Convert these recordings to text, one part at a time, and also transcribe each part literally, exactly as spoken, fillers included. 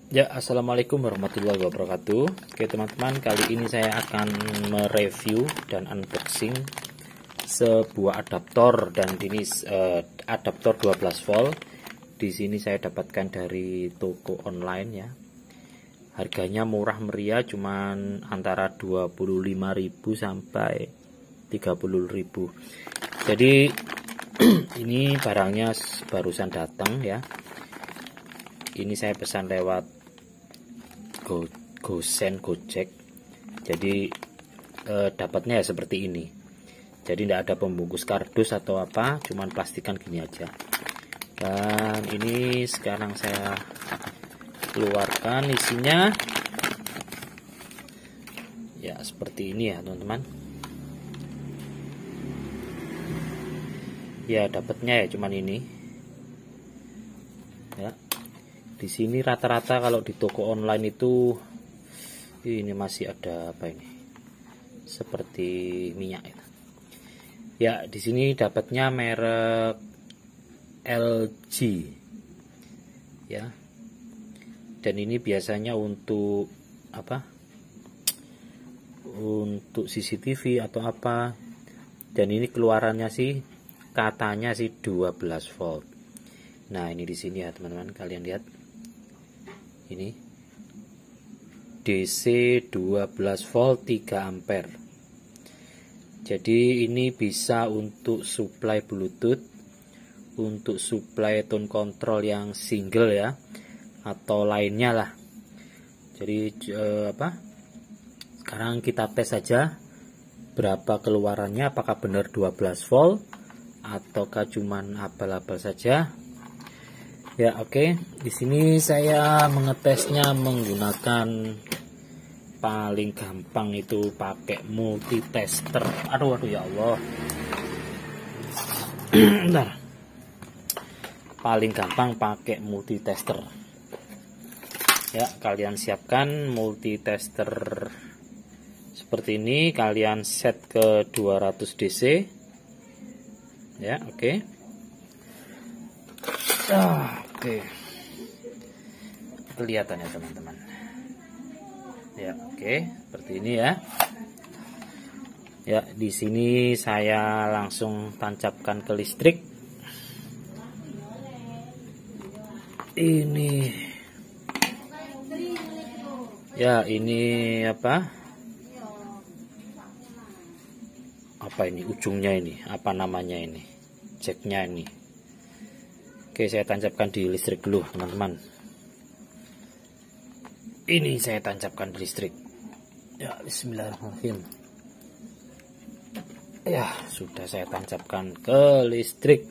Ya, assalamualaikum warahmatullahi wabarakatuh. Oke teman-teman, kali ini saya akan mereview dan unboxing sebuah adaptor, dan ini uh, adaptor dua belas volt. Di sini saya dapatkan dari toko online ya. Harganya murah meriah, cuman antara dua puluh lima ribu sampai tiga puluh ribu. Jadi ini barangnya barusan datang ya. Ini saya pesan lewat Go, GoSend, Gojek. Jadi eh, dapatnya ya seperti ini. Jadi tidak ada pembungkus kardus atau apa, cuman plastikan gini aja. Dan ini sekarang saya keluarkan isinya. Ya seperti ini ya teman-teman. Ya dapatnya ya cuman ini. Ya. Di sini rata-rata kalau di toko online itu ini masih ada apa ini? Seperti minyak itu. Ya, di sini dapatnya merek L G. Ya. Dan ini biasanya untuk apa? Untuk C C T V atau apa. Dan ini keluarannya sih katanya sih dua belas volt. Nah, ini di sini ya, teman-teman, kalian lihat. Ini D C dua belas volt tiga ampere. Jadi ini bisa untuk supply Bluetooth, untuk supply tone control yang single ya, atau lainnya lah. Jadi eh, apa? Sekarang kita tes saja berapa keluarannya, apakah benar dua belas volt ataukah cuman abal-abal saja. Ya oke, okay. Di sini saya mengetesnya menggunakan paling gampang itu pakai multitester. Aduh aduh ya Allah. Bentar. Paling gampang pakai multitester. Ya, kalian siapkan multitester seperti ini, kalian set ke dua ratus D C. Ya, oke. Okay. Ah, oke, kelihatan ya teman-teman. Ya oke, seperti ini ya. Ya di sini saya langsung tancapkan ke listrik. Ini ya ini apa? Apa ini ujungnya ini? Apa namanya ini? Jacknya ini. Oke, saya tancapkan di listrik dulu, teman-teman. Ini saya tancapkan di listrik. Ya, bismillahirrahmanirrahim. Ya, sudah saya tancapkan ke listrik.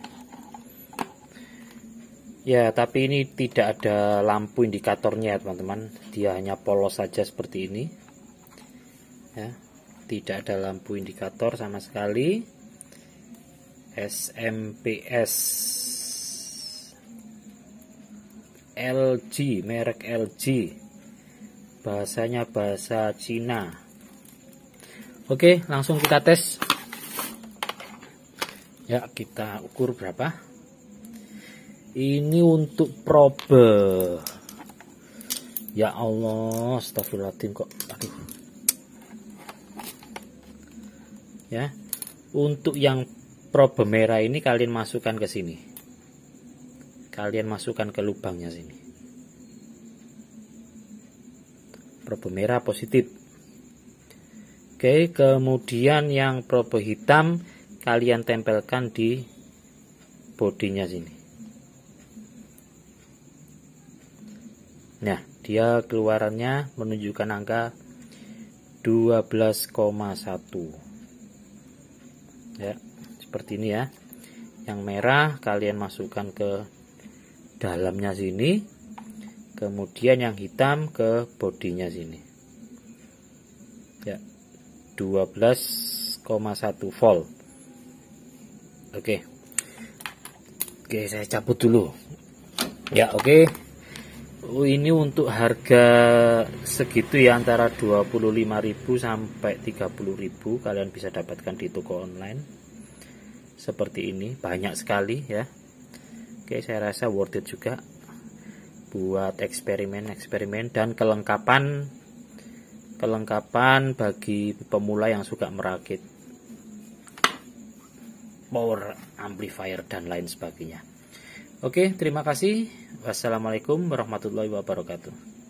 Ya, tapi ini tidak ada lampu indikatornya, teman-teman. Dia hanya polos saja seperti ini. Ya, tidak ada lampu indikator sama sekali. S M P S L G, merek L G, bahasanya bahasa Cina. Oke, langsung kita tes ya. Kita ukur berapa ini untuk probe. Ya Allah, astagfirullahaladzim kok. Aduh. Ya, untuk yang probe merah ini kalian masukkan ke sini. Kalian masukkan ke lubangnya sini. Probe merah positif. Oke, kemudian yang probe hitam kalian tempelkan di bodinya sini. Nah, dia keluarannya menunjukkan angka dua belas koma satu. Ya, seperti ini ya. Yang merah kalian masukkan ke dalamnya sini, kemudian yang hitam ke bodinya sini. Ya, dua belas koma satu volt. Oke. Oke, saya cabut dulu. Ya, oke. Oh, ini untuk harga segitu ya, antara dua puluh lima ribu sampai tiga puluh ribu kalian bisa dapatkan di toko online. Seperti ini, banyak sekali ya. Oke, saya rasa worth it juga. buat eksperimen-eksperimen dan kelengkapan kelengkapan bagi pemula yang suka merakit power amplifier dan lain sebagainya. Oke, terima kasih. Wassalamualaikum warahmatullahi wabarakatuh.